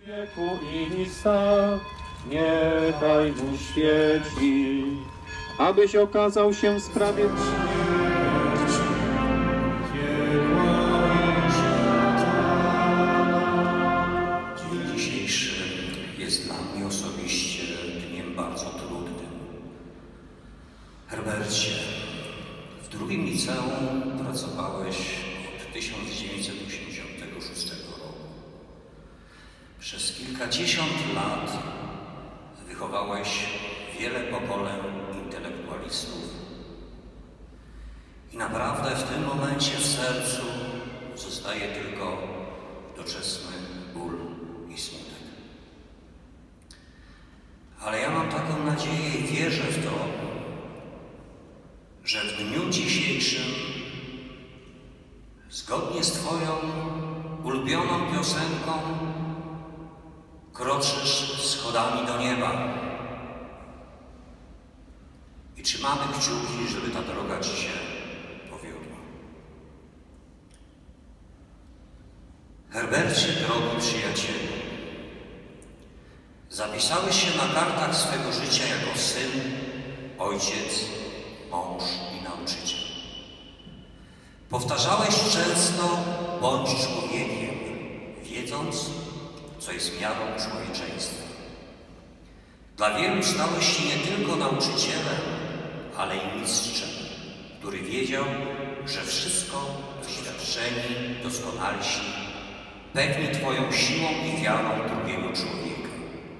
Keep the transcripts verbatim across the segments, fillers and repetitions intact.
wieku i lista, niechaj mu świeci, abyś okazał się sprawiedliwy. Dzień dzisiejszy jest dla mnie osobiście dniem bardzo trudnym. Herbercie, w drugim liceum pracowałeś od tysiąc dziewięćset osiemdziesiątego szóstego roku. Przez kilkadziesiąt lat wychowałeś wiele pokoleń intelektualistów i naprawdę w tym momencie w sercu zostaje tylko doczesny ból i smutek. Ale ja mam taką nadzieję i wierzę w to, że w dniu dzisiejszym, zgodnie z Twoją ulubioną piosenką, kroczysz schodami do nieba. I trzymamy kciuki, żeby ta droga Ci się powiodła. Herbercie, drogi przyjacielu, zapisałeś się na kartach swego życia jako syn, ojciec, mąż i nauczyciel. Powtarzałeś często: bądź człowiekiem, wiedząc, co jest miarą człowieczeństwa. Dla wielu stałeś się nie tylko nauczycielem, ale i mistrzem, który wiedział, że wszystko doświadczeni, doskonalsi, pewni Twoją siłą i wiarą drugiego człowieka.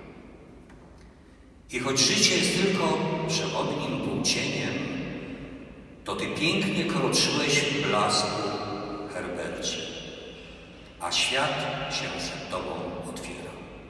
I choć życie jest tylko przewodnim półcieniem, to Ty pięknie kroczyłeś w blasku, Herbercie, a świat się przed Tobą otwiera.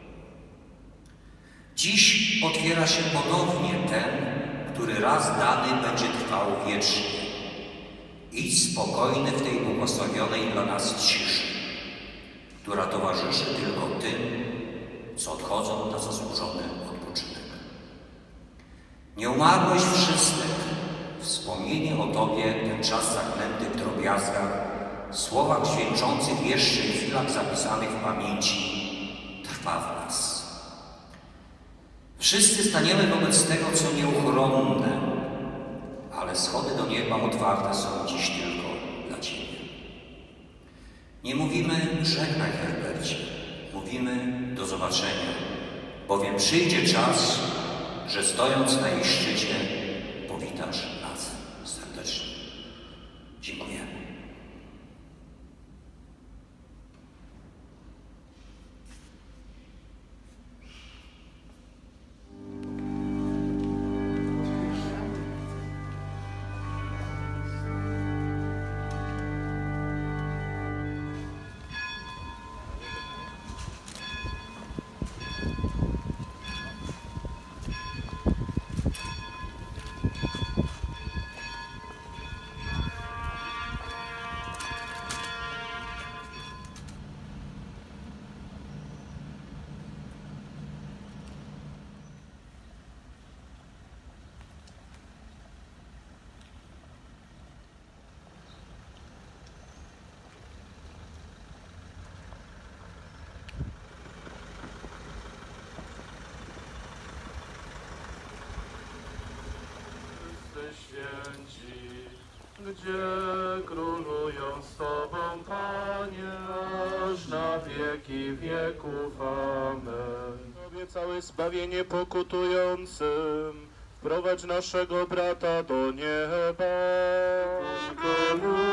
Dziś otwiera się ponownie ten, który raz dany będzie trwał wiecznie. Idź spokojny w tej błogosławionej dla nas ciszy, która towarzyszy tylko tym, co odchodzą na zasłużony odpoczynek. Nie umarłeś wszystek. Wspomnienie o Tobie, ten czas zaklęty w drobiazgach, słowach świadczących jeszcze i chwilach zapisanych w pamięci, trwa w nas. Wszyscy staniemy wobec tego, co nieuchronne, ale schody do nieba otwarte są dziś tylko dla Ciebie. Nie mówimy żegnaj, Herbercie, mówimy do zobaczenia, bowiem przyjdzie czas, że stojąc na jej szczycie powitasz nas serdecznie. Dziękujemy. Święci, gdzie królują z Tobą, Panie, aż na wieki wieków. Amen. Obiecały zbawienie pokutującym, wprowadź naszego brata do nieba.